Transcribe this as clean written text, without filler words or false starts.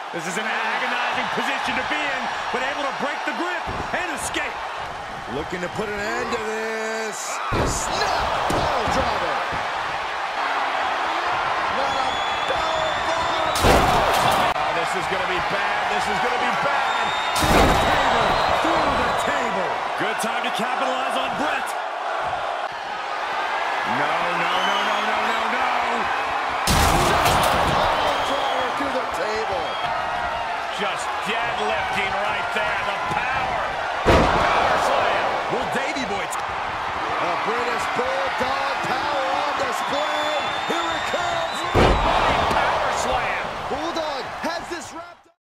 This is an agonizing position to be in, but able to break the grip and escape. Looking to put an end to this. Snap! Piledriver. What a power bomb! Oh, this is going to be bad. This is going to be bad. Through the table. Through the table. Good time to capitalize on Brett. No, no, no, no, no, no, no. Piledriver to the table. Just deadlifting right there. The power. Powerslam. Will Davey Boy. A British Bull